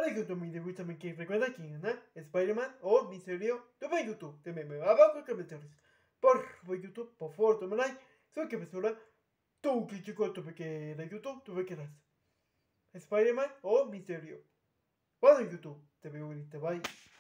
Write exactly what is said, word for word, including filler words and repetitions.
Para que tu mi gusta me que recuerda quién, ¿no? Spider-Man o Misterio. Tu en YouTube. Te me me abajo en comentarios. Por favor, YouTube, por favor, toma like. Soy que me sola. Tu que chico, tu que de YouTube, tu que das. Spider-Man o Misterio. Bueno, YouTube. Te veo ahorita. Bye.